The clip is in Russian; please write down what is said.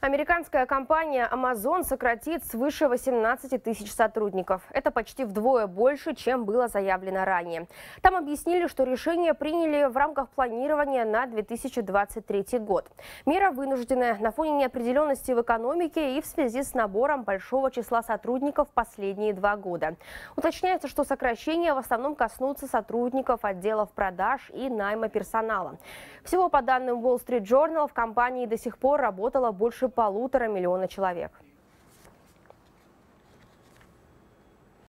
Американская компания Amazon сократит свыше 18 тысяч сотрудников. Это почти вдвое больше, чем было заявлено ранее. Там объяснили, что решение приняли в рамках планирования на 2023 год. Мера вынужденная на фоне неопределенности в экономике и в связи с набором большого числа сотрудников последние 2 года. Уточняется, что сокращения в основном коснутся сотрудников отделов продаж и найма персонала. Всего, по данным Wall Street Journal, в компании до сих пор работало больше 1,5 миллиона человек.